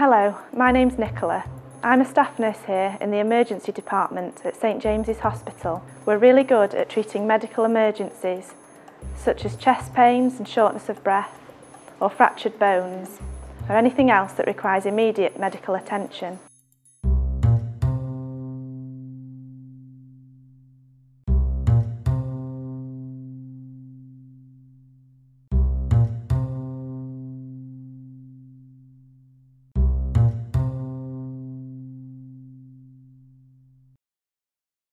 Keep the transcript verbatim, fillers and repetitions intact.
Hello, my name's Nicola. I'm a staff nurse here in the emergency department at St James's Hospital. We're really good at treating medical emergencies such as chest pains and shortness of breath, or fractured bones, or anything else that requires immediate medical attention.